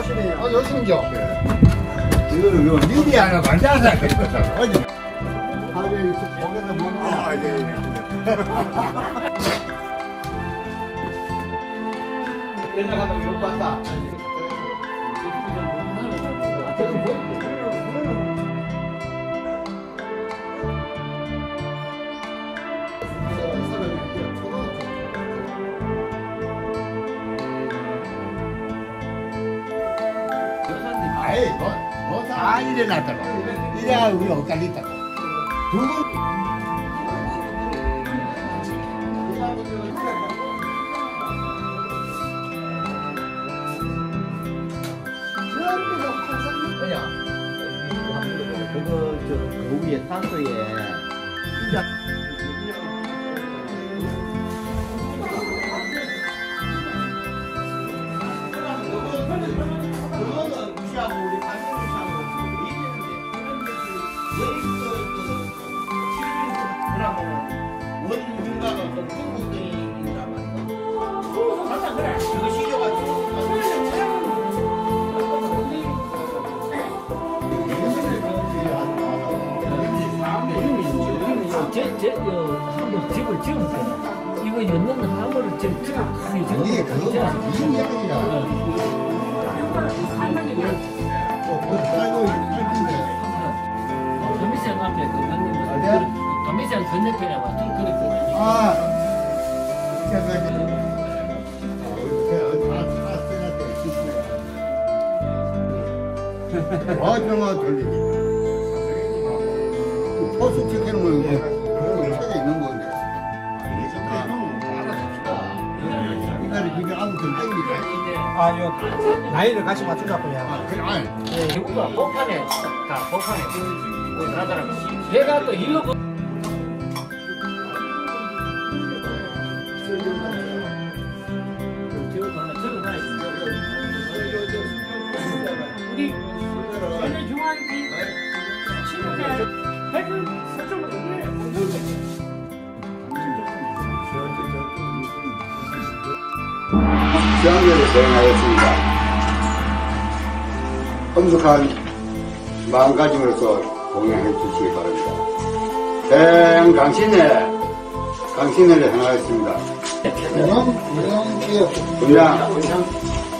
요즘이요. 이거 미리 하나 관장사 그랬어. 어제. 거기서 먹는 거. 옛날 가면 욕 봤다. 아이, 다 일어났다고. 이래야 우리 엇갈린다고. 두 분. 그거 그 위에 산소에 진짜 그거는 무시하고 우리 반대 무시하고 원문가가 중국인이라 말이야. 맞다 그래. 그거 시켜가지고. 한번 집을 지었어요. 이거 였는 하모를 지금 이게 그거 무슨 이야기야? 도미산 앞에 그 건너면 도미산 건너편에 좀 그랬거든요. 와정아 돌리기. 포수 지키는 건 책에 있는 건데. 이거는 이게 아무튼 땡기다. 요 나이를 같이 맞추자고요. 그래, 아니. 지구가 복판에 다 복판에 가더라고. 걔가 또 일로 우리 전에 중앙이 핵을 서쪽으로 시험을 수행하였습니다. 엄숙한 마음가짐으로서 공양해 주시기 바랍니다. 강신회를 행하였습니다. 분양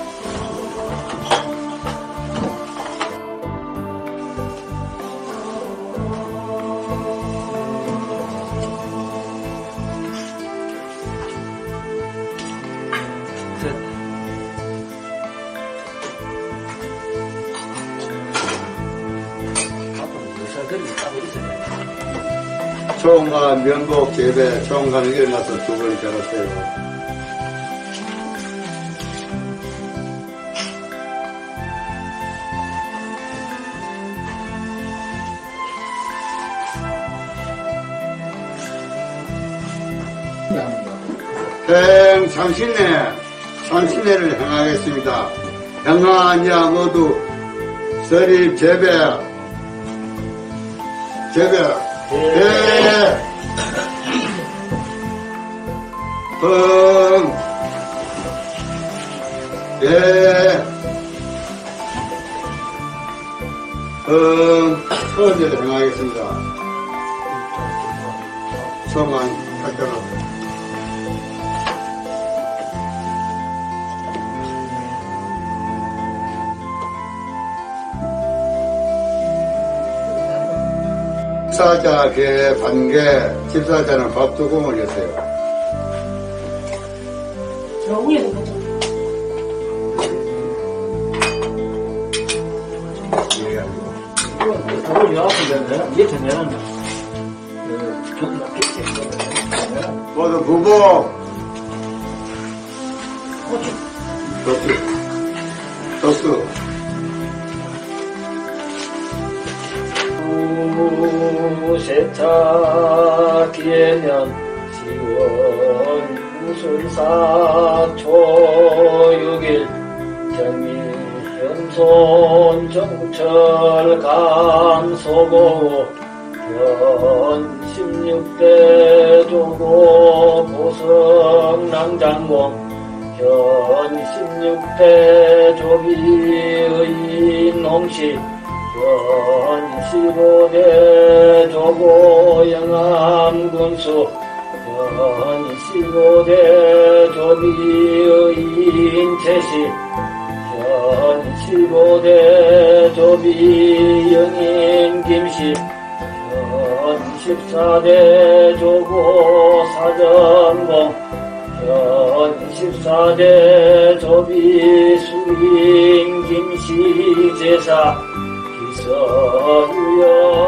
초원과 면복 재배, 초원과는 일어나서 두 번 결합해요. 상신회를 행하겠습니다. 행하한 자 모두 설립 재배 서원제를 행하겠습니다. 성한 할까로 집사자 개 반개, 집사자는 밥두공을 여세요. 저 위에서 보자. 저걸 요약하면 이게 전해란다. 모두 부부. 도수. 세차 기해년 지원 무술사 초6일 정밀현손 정철 감소고 현 16대 조고 보성 낭장공 현 16대 조비의 농시 현 15대 조고 영암군수 현 15대 조비의 인체시 현 15대 조비 영인 김씨 현 14대 조고 사정공 현 14대 조비 수인 김씨 제사 기서유영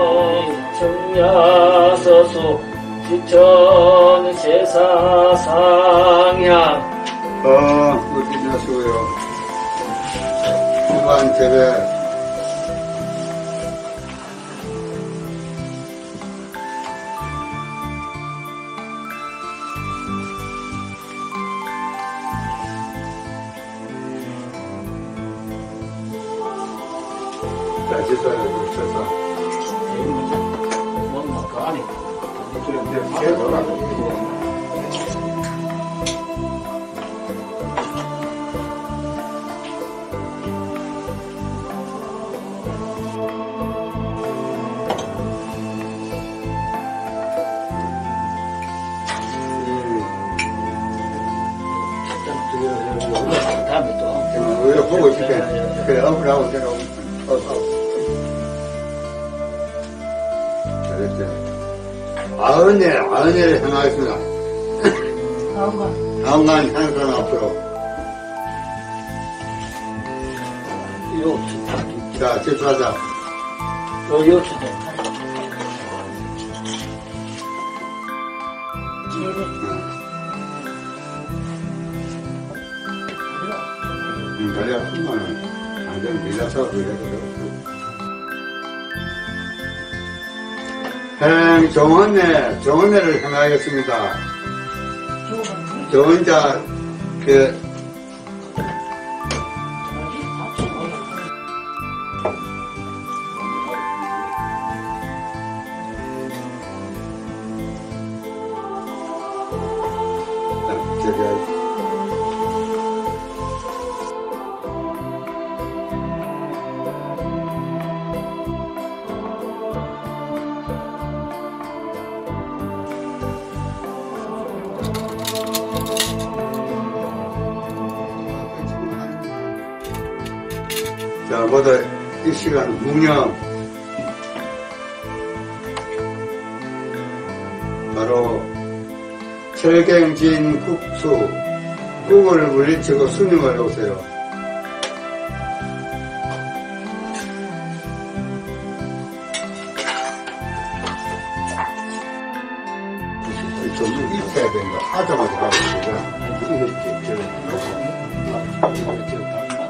청야서수 지천 세사 상향 끝내시고요. 후반 재배. 자, 집사를 붙여서. 뭔가 그 안에 다음에 또 우리가 보고 있을게. 그래, 업으라고 내가 잘했지. 아은이를 향하겠습니다. 다음간 하는 사람 앞으로. 자, 집사자. 요추대 다리가 크면은 안 되면 밀려서 행 정원내를 향하겠습니다. 정원자 자, 모두 이 시간 묵념. 바로 철갱진 국수, 국을 물리치고 수능을 오세요. 좀 익혀야 된다. 하자마자 가고 있으니까.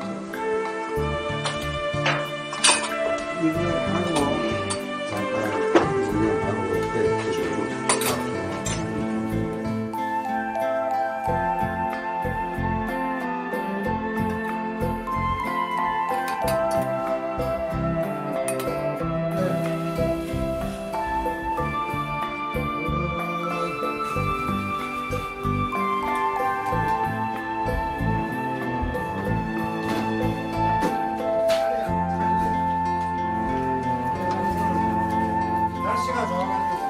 날씨가 좋아가지고.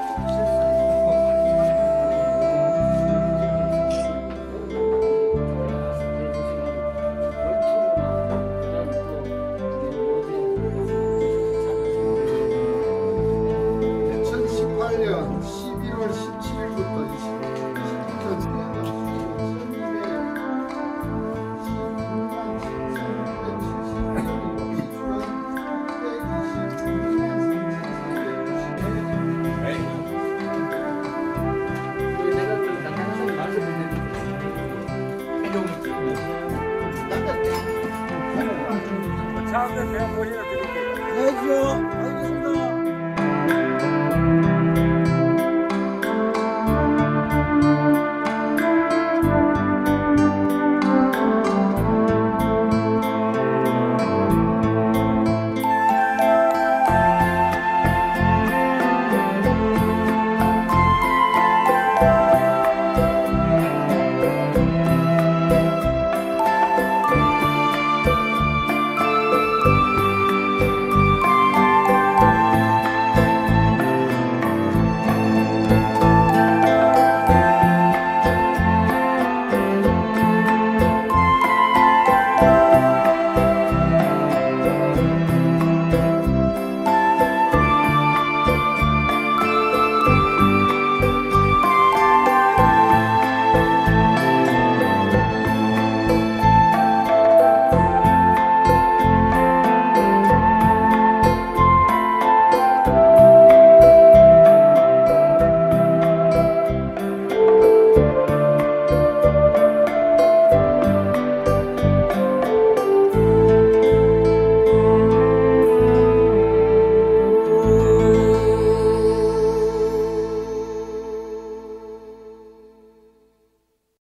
사람들 그냥 보이는